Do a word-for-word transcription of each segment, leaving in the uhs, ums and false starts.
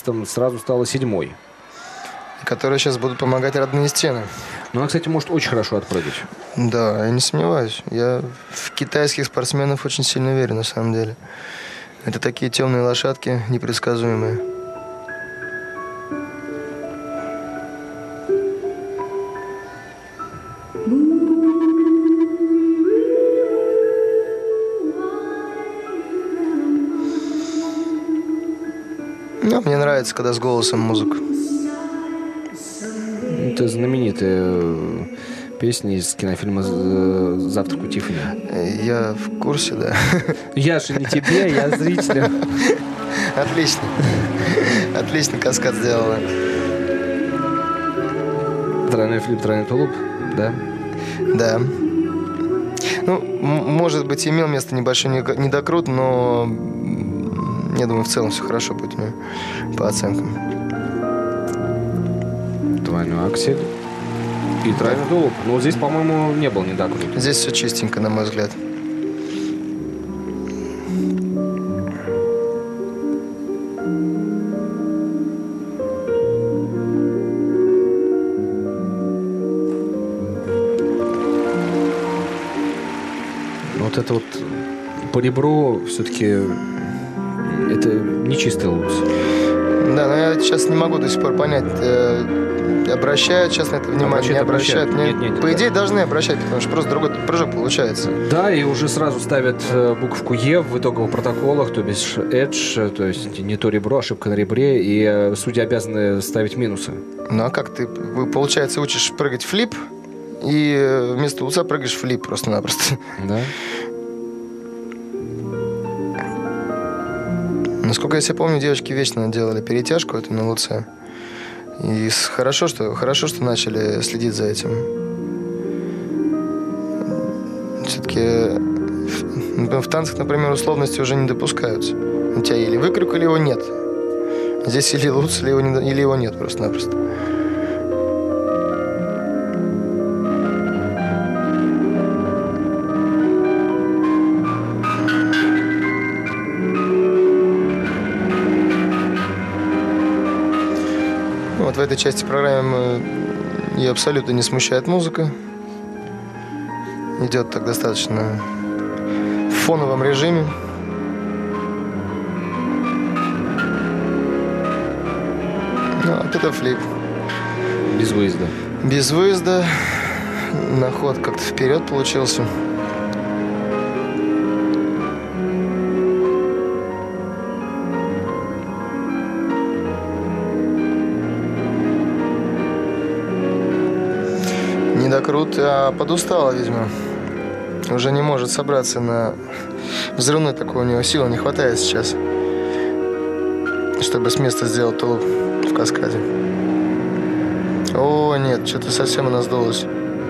девятнадцатом сразу стала седьмой. Которые сейчас будут помогать родные стены. Ну, она, кстати, может очень хорошо отпрыгать. Да, я не сомневаюсь. Я в китайских спортсменов очень сильно верю, на самом деле. Это такие темные лошадки, непредсказуемые. Ну, мне нравится, когда с голосом музыка. Это знаменитая песня из кинофильма «Завтрак у Тиффани». Я в курсе, да. Я же не тебе, я зрителю. Отлично. Отлично каскад сделала. Тройной флип, тройной тулуп, да? Да. Ну, может быть, имел место небольшой недокрут, но я думаю, в целом все хорошо будет у меня по оценкам. Двойной аксель и тройной тулуп. Но здесь, по-моему, не был недокрут. Здесь все чистенько, на мой взгляд. Вот это вот по ребру все-таки это не чистый луз. Да, но я сейчас не могу до сих пор понять, э, обращают сейчас на это внимание, не обращают. Нет, нет, по да. идее, должны обращать, потому что просто другой прыжок получается. Да, и уже сразу ставят буковку Е в итоговых протоколах, то бишь edge, то есть не то ребро, ошибка на ребре, и судьи обязаны ставить минусы. Ну а как ты, получается, учишь прыгать флип, и вместо луца прыгаешь флип просто-напросто. Да. Насколько я себя помню, девочки вечно делали перетяжку эту на луце. И хорошо, что, хорошо, что начали следить за этим. Все-таки в, в танцах, например, условности уже не допускаются. У тебя или выкрюк, или его нет. Здесь или луц, или его, не, или его нет просто-напросто. Вот в этой части программы ее абсолютно не смущает музыка. Идет так достаточно в фоновом режиме. Ну, вот это флип. Без выезда. Без выезда. На ход как-то вперед получился. Недокрут, а подустала, видимо. Уже не может собраться на взрывной такой, у него силы не хватает сейчас, чтобы с места сделать тулуп в каскаде. О, нет, что-то совсем она сдулась.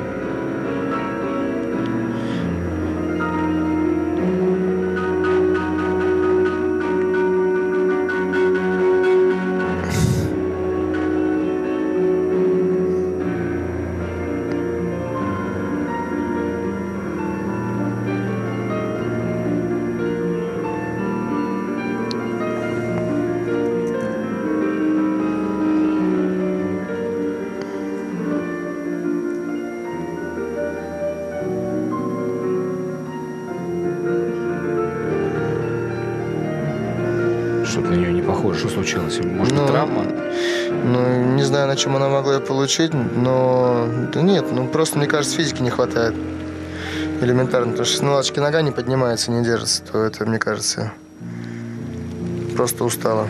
Что-то на нее не похоже. Что случилось? Может, ну, травма? Ну, не знаю, на чем она могла ее получить, но... Да нет, ну просто, мне кажется, физики не хватает. Элементарно. Потому что если на лодочке нога не поднимается, не держится, то это, мне кажется, просто устала.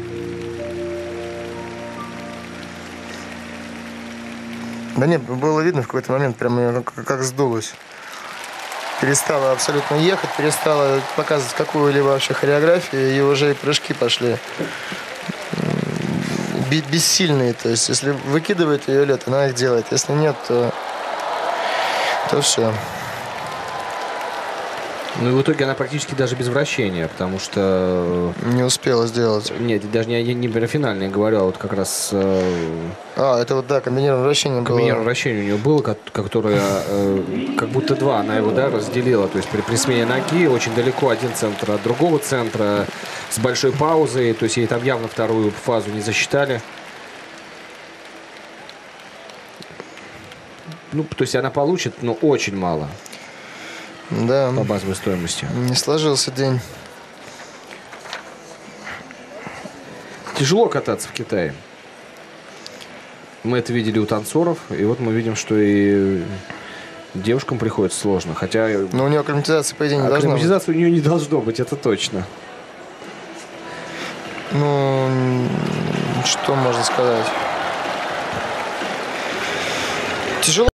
Да нет, было видно в какой-то момент, прям ее как, как сдулось. Перестала абсолютно ехать, перестала показывать какую-либо вообще хореографию, и уже и прыжки пошли бессильные. То есть, если выкидывает ее лед, она их делает. Если нет, то, то все. Ну и в итоге она практически даже без вращения, потому что... Не успела сделать. Нет, даже не, не про финальное говорю, а вот как раз... Э... А, это вот, да, комбинированное вращение было. Комбинированное вращение у нее было, которое э, как будто два, она его, да, разделила. То есть при, при смене ноги очень далеко один центр от другого центра с большой паузой. То есть ей там явно вторую фазу не засчитали. Ну, то есть она получит, но очень мало. Да. По базовой стоимости. Не сложился день. Тяжело кататься в Китае. Мы это видели у танцоров, и вот мы видим, что и девушкам приходится сложно. Хотя... Но у нее акклиматизация, по идее, не должна быть. Акклиматизации у нее не должно быть, это точно. Ну, что можно сказать? Тяжело.